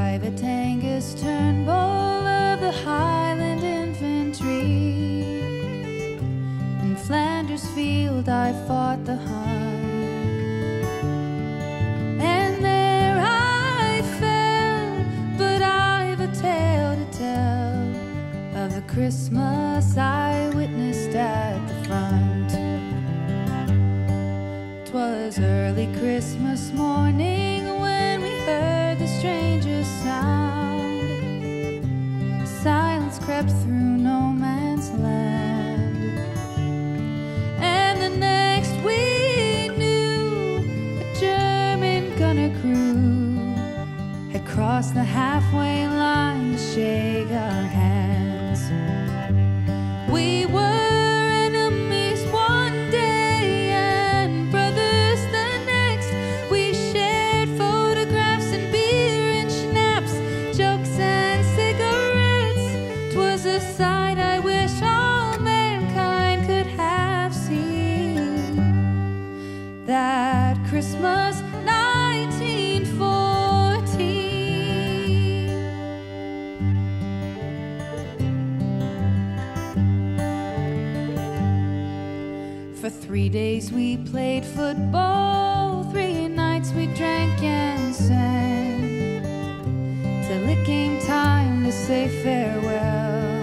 Private Angus Turnbull of the Highland Infantry. In Flanders field I fought the Hun, and there I fell, but I've a tale to tell of the Christmas I witnessed at the front. 'Twas early Christmas morning when we heard the strangest sound. Silence crept through no man's land, and the next we knew, a German gunner crew had crossed the halfway line to shake our hands. We were enemies one day and brothers the next. We shared photographs and beer and schnapps, jokes and cigarettes. 'Twas a sight I wish all mankind could have seen. That Christmas 1914. For 3 days we played football, 3 nights we drank and sang, till it came time to say farewell.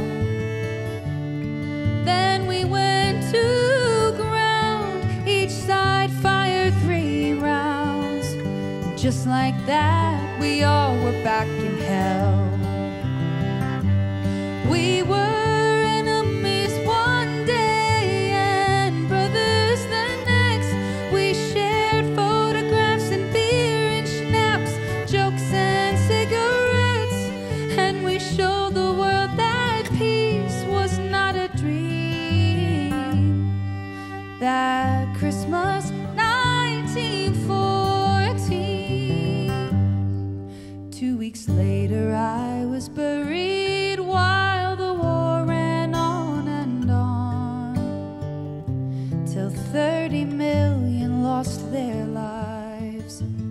Then we went to ground, each side fired 3 rounds. Just like that, we all were back in hell. We were enemies one day and brothers the next. We shared photographs and beer and schnapps, jokes and cigarettes, and we showed the world that peace was not a dream. That Christmas 1914. 2 weeks later I was buried while the war ran on and on, till 30 million lost their lives.